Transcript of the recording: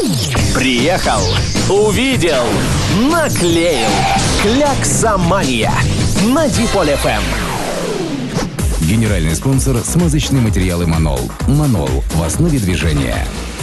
Приехал, увидел, наклеил. Кляксомания на Дипол ФМ. Генеральный спонсор — смазочные материалы «Манол». «Манол» в основе движения.